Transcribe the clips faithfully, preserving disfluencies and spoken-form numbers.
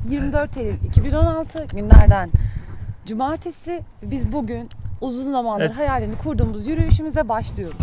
yirmi dört Eylül iki bin on altı günlerden cumartesi. Biz bugün uzun zamandır Evet. hayalini kurduğumuz yürüyüşümüze başlıyoruz.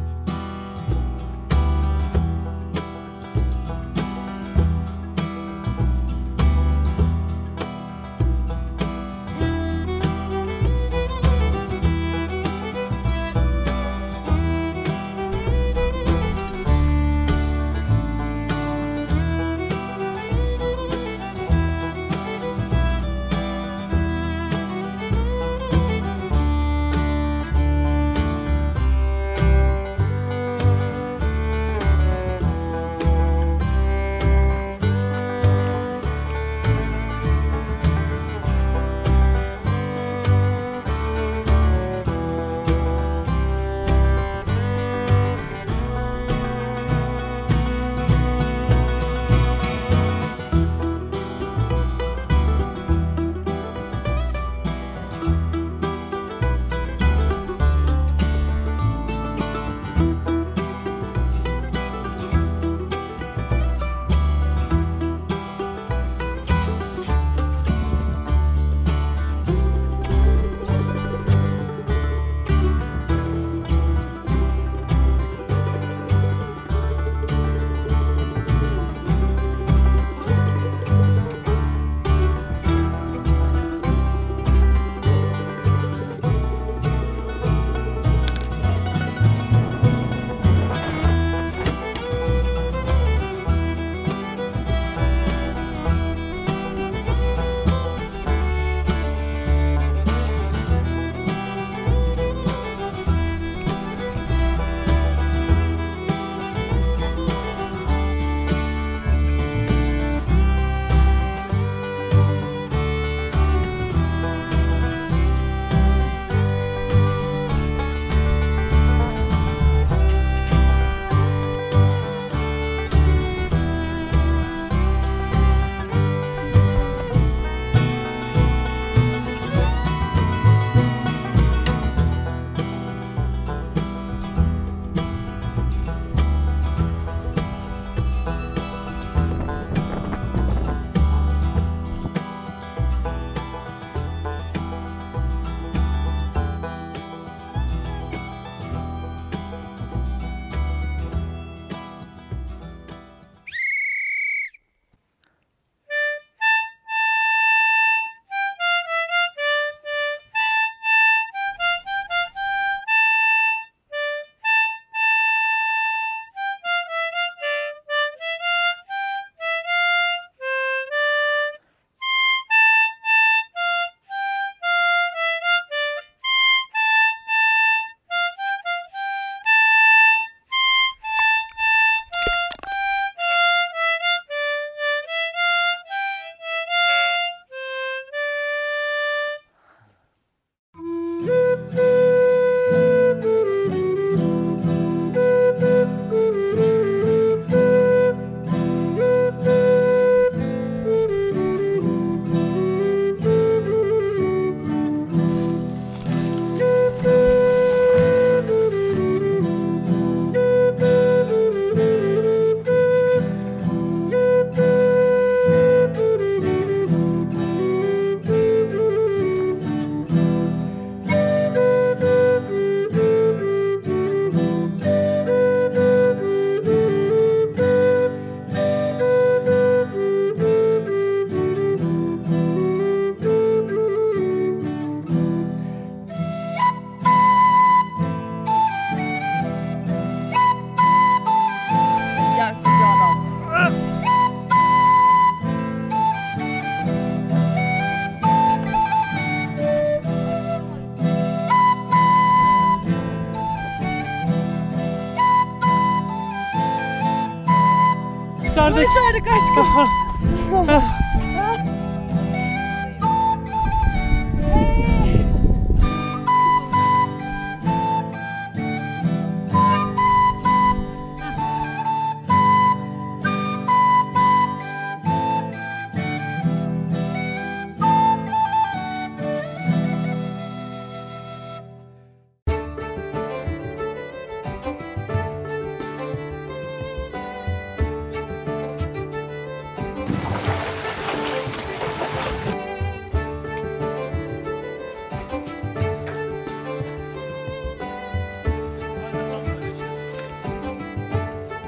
Başardık. Başardık aşkım.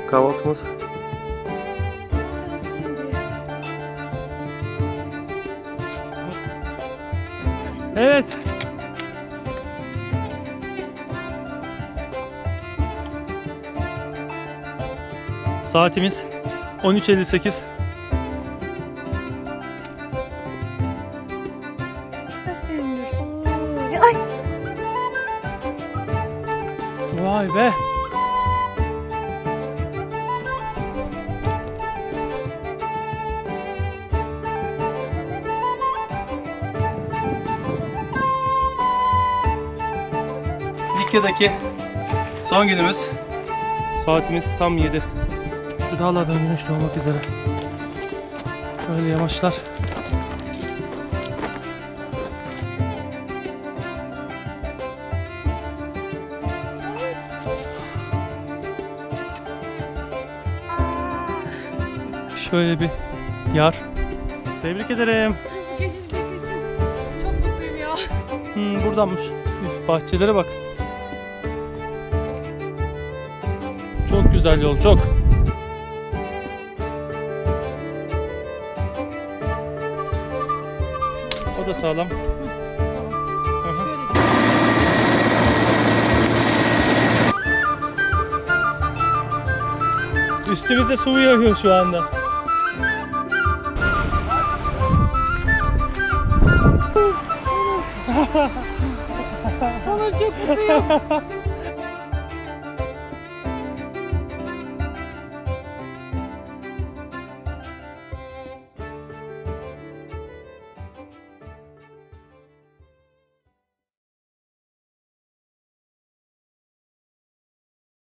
kahvaltımız. Evet. Saatimiz on üç elli sekiz. Ay. Vay be. Likya'daki son günümüz. Saatimiz tam yedi. Şu dağlardan güneş doğmak üzere. Böyle yamaçlar. Şöyle bir yar. Tebrik ederim. Bu geçiş bittiği için çok mutluyum ya. Hmm, buradanmış. Üf, bahçelere bak. Çok güzel yol, çok. O da sağlam. Hı hı. Üstümüze su yağıyor şu anda. Olur, çok mutluyum.